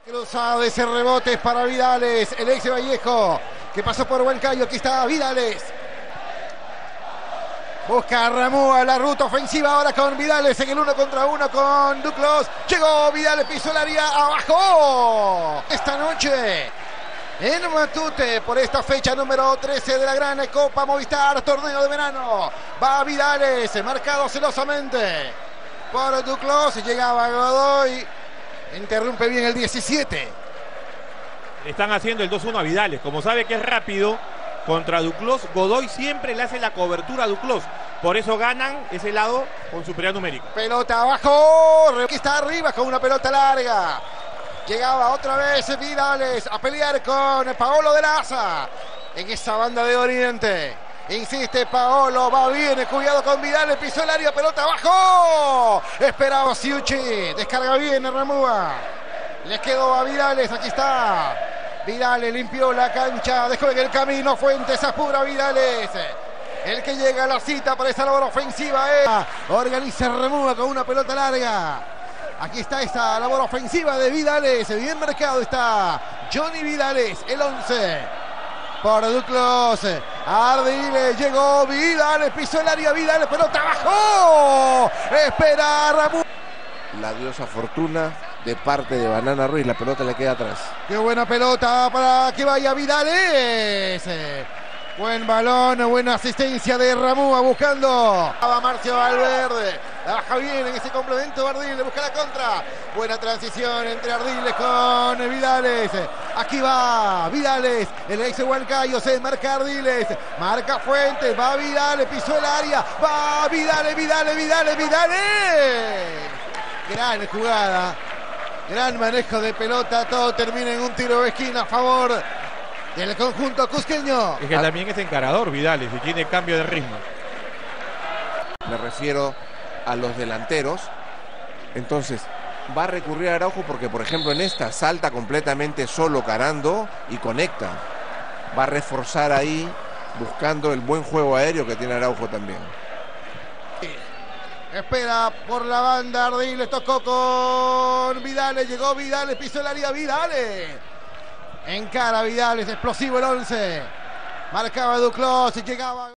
Cruzado ese rebote es para Vidales, el ex de Vallejo, que pasó por Huancayo. Aquí está Vidales. Busca a Ramúa la ruta ofensiva ahora con Vidales en el 1 contra 1 con Duclos. Llegó Vidales, pisó el área, abajo. Esta noche en Matute por esta fecha número 13 de la gran Copa Movistar, torneo de verano. Va Vidales, marcado celosamente por Duclos. Llegaba Godoy, interrumpe bien el 17. Están haciendo el 2-1 a Vidales. Como sabe que es rápido contra Duclos, Godoy siempre le hace la cobertura a Duclos. Por eso ganan ese lado con superioridad numérica. Pelota abajo, aquí está arriba con una pelota larga. Llegaba otra vez Vidales a pelear con Paolo de Laza en esa banda de Oriente. Insiste Paolo, va bien, cuidado con Vidales, pisó el área, pelota abajo. Esperaba Siuchi, descarga bien Ramúa. Les quedó a Vidales, aquí está. Vidales limpió la cancha, dejó en el camino Fuentes, apura Vidales. El que llega a la cita para esa labor ofensiva es organiza Ramúa con una pelota larga. Aquí está esta labor ofensiva de Vidales, bien marcado está Johnny Vidales, el 11. Por Duclos, Ardiles, llegó Vidales, pisó el área Vidales, pelota abajo. Espera Ramúa. La diosa fortuna de parte de Banana Ruiz, la pelota le queda atrás. Qué buena pelota para que vaya Vidales. Buen balón, buena asistencia de Ramúa buscando. Va Marcio Valverde, la baja bien en ese complemento. Ardiles busca la contra. Buena transición entre Ardiles con Vidales. Aquí va Vidales, el ex de Huancayo, se marca Ardiles, marca Fuentes, va Vidales, pisó el área, va Vidales. Gran jugada, gran manejo de pelota, todo termina en un tiro de esquina a favor del conjunto cusqueño. Es que también es encarador Vidales y tiene cambio de ritmo. Me refiero a los delanteros. Entonces va a recurrir a Araujo porque, por ejemplo, en esta salta completamente solo Carando y conecta. Va a reforzar ahí buscando el buen juego aéreo que tiene Araujo también. Espera por la banda, Ardiles tocó con Vidales, llegó Vidales, pisó el área Vidales. Encara Vidales, explosivo el 11. Marcaba Duclos y llegaba...